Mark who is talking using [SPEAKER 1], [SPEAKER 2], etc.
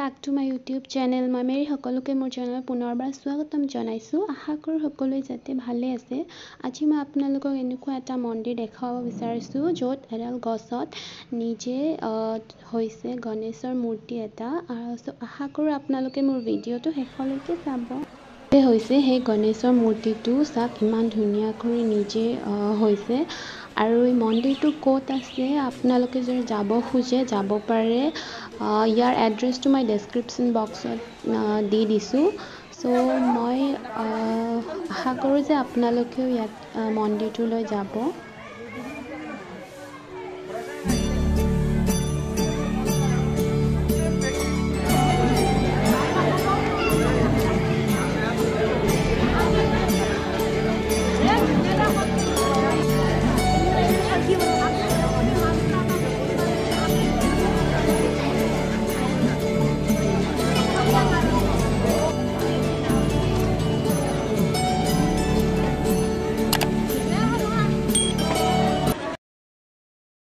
[SPEAKER 1] back to my YouTube channel. মই মেৰি সকলোকে মোৰ চেনেলত পুনৰবাৰ স্বাগতম জনাইছো। আশা কৰো সকলোৱে যাতে ভালে আছে। আজি মই আপোনালোকক এনেকুৱা এটা মন্দিৰ দেখাব বিচাৰিছো য'ত এডাল গছত নিজে হৈছে গণেশৰ মূৰ্তি এটা। আশা কৰো আপোনালোকে মোৰ ভিডিঅটো শেষলৈকে চাব। হৈছে সেই গণেশৰ মূৰ্তিটো চাক ইমান ধুনীয়া কৰি নিজে হৈছে আৰু এই মন্দিৰটো ক'ত আছে আপোনালোকে যদি যাব খুজে যাব পাৰে। ইয়াৰ এড্ৰেছটো মই ডেছক্ৰিপশ্যন বক্সত দি দিছোঁ। সো মই আশা কৰোঁ যে আপোনালোকেও ইয়াত মন্দিৰটোলৈ যাব।